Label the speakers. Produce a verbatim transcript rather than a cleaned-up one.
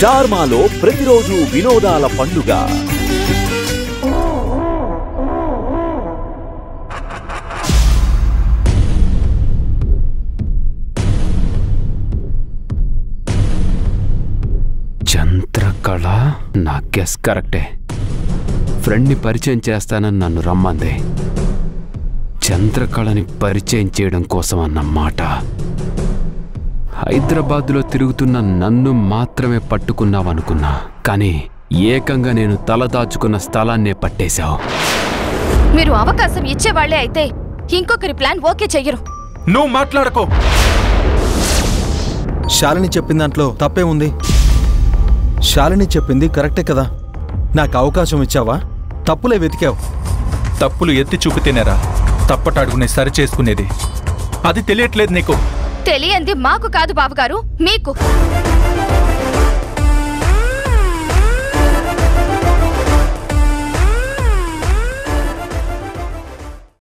Speaker 1: స్టార్మాలో ప్రతిరోజు వినోదాల పండుగ.
Speaker 2: చంద్రకళ నా గెస్ కరెక్టే. ఫ్రెండ్ని పరిచయం చేస్తానని నన్ను రమ్మంది. చంద్రకళని పరిచయం చేయడం కోసం అన్నమాట. హైదరాబాద్లో తిరుగుతున్న నన్ను మాత్రమే పట్టుకున్నావనుకున్నా, కానీ ఏకంగా నేను తలదాచుకున్న స్థలాన్నే పట్టేశావు.
Speaker 3: మీరు అవకాశం ఇచ్చేవాళ్లే అయితే ఇంకొకరి ప్లాన్ ఓకే చెయ్యరు.
Speaker 4: నువ్వు మాట్లాడకో.
Speaker 5: శాలిని చెప్పిన దాంట్లో తప్పే ఉంది. శాలిని చెప్పింది కరెక్టే కదా. నాకు అవకాశం ఇచ్చావా? తప్పులే వెతికావు.
Speaker 4: తప్పులు ఎత్తి చూపితేనేరా తప్పటడుగునే సరి చేసుకునేది. అది తెలియట్లేదు నీకు.
Speaker 3: తెలియంది మాకు కాదు బావగారు, మీకు.